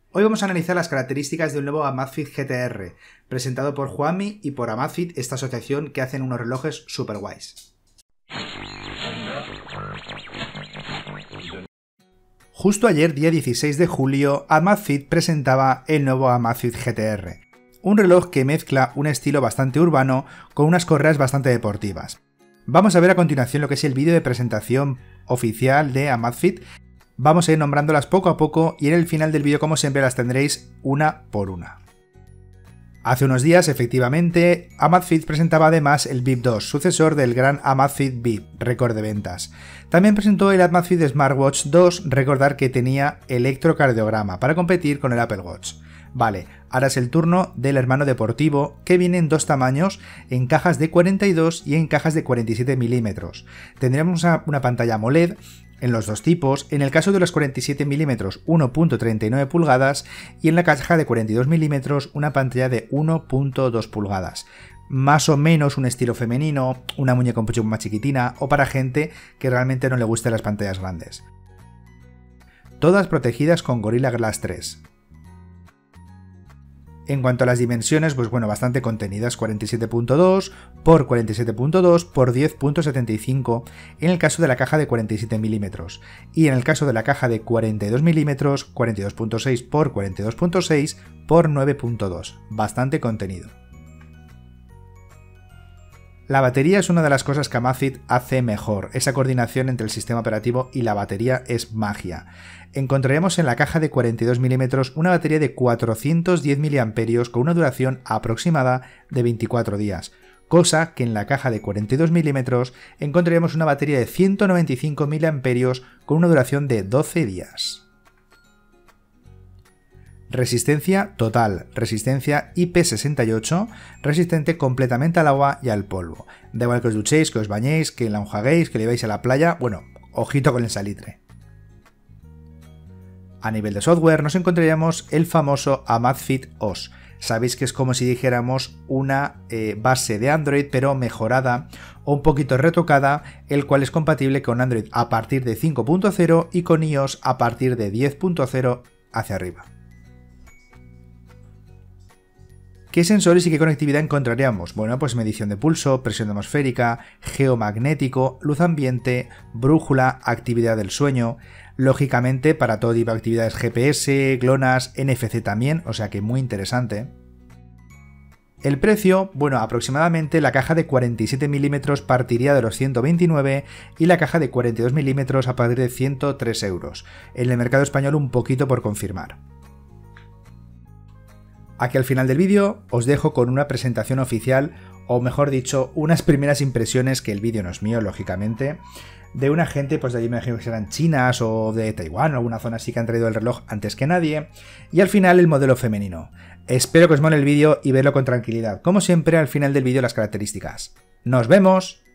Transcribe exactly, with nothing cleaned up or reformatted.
Hoy vamos a analizar las características de un nuevo Amazfit G T R, presentado por Huami y por Amazfit, esta asociación que hacen unos relojes super guays. Justo ayer, día dieciséis de julio, Amazfit presentaba el nuevo Amazfit G T R, un reloj que mezcla un estilo bastante urbano con unas correas bastante deportivas. Vamos a ver a continuación lo que es el vídeo de presentación oficial de Amazfit. Vamos a ir nombrándolas poco a poco y en el final del vídeo, como siempre, las tendréis una por una. Hace unos días, efectivamente, Amazfit presentaba además el Bip dos, sucesor del gran Amazfit Bip, récord de ventas. También presentó el Amazfit Smartwatch dos, recordar que tenía electrocardiograma para competir con el Apple Watch. Vale, ahora es el turno del hermano deportivo, que viene en dos tamaños, en cajas de cuarenta y dos y en cajas de cuarenta y siete milímetros. Tendremos una, una pantalla AMOLED en los dos tipos, en el caso de los cuarenta y siete milímetros uno punto treinta y nueve pulgadas y en la caja de cuarenta y dos milímetros una pantalla de uno punto dos pulgadas. Más o menos un estilo femenino, una muñeca un poco más chiquitina o para gente que realmente no le gusten las pantallas grandes. Todas protegidas con Gorilla Glass tres. En cuanto a las dimensiones, pues bueno, bastante contenidas, cuarenta y siete punto dos por cuarenta y siete punto dos por diez punto setenta y cinco en el caso de la caja de cuarenta y siete milímetros y en el caso de la caja de cuarenta y dos milímetros, cuarenta y dos punto seis por cuarenta y dos punto seis por nueve punto dos, bastante contenido. La batería es una de las cosas que Amazfit hace mejor, esa coordinación entre el sistema operativo y la batería es magia. Encontraremos en la caja de cuarenta y dos milímetros una batería de cuatrocientos diez miliamperios con una duración aproximada de veinticuatro días, cosa que en la caja de cuarenta y dos milímetros encontraremos una batería de ciento noventa y cinco miliamperios con una duración de doce días. Resistencia total, resistencia I P sesenta y ocho, resistente completamente al agua y al polvo. Da igual que os duchéis, que os bañéis, que la enjuaguéis, que le vais a la playa, bueno, ojito con el salitre. A nivel de software nos encontraríamos el famoso Amazfit O S. Sabéis que es como si dijéramos una eh, base de Android pero mejorada o un poquito retocada, el cual es compatible con Android a partir de cinco punto cero y con iOS a partir de diez punto cero hacia arriba. ¿Qué sensores y qué conectividad encontraríamos? Bueno, pues medición de pulso, presión atmosférica, geomagnético, luz ambiente, brújula, actividad del sueño. Lógicamente, para todo tipo de actividades G P S, GLONASS, N F C también, o sea que muy interesante. El precio, bueno, aproximadamente la caja de cuarenta y siete milímetros partiría de los ciento veintinueve y la caja de cuarenta y dos milímetros a partir de ciento tres euros. En el mercado español un poquito por confirmar. Aquí al final del vídeo os dejo con una presentación oficial, o mejor dicho, unas primeras impresiones, que el vídeo no es mío, lógicamente, de una gente, pues de allí me imagino que serán chinas o de Taiwán o alguna zona así que han traído el reloj antes que nadie, y al final el modelo femenino. Espero que os mole el vídeo y verlo con tranquilidad. Como siempre, al final del vídeo las características. ¡Nos vemos!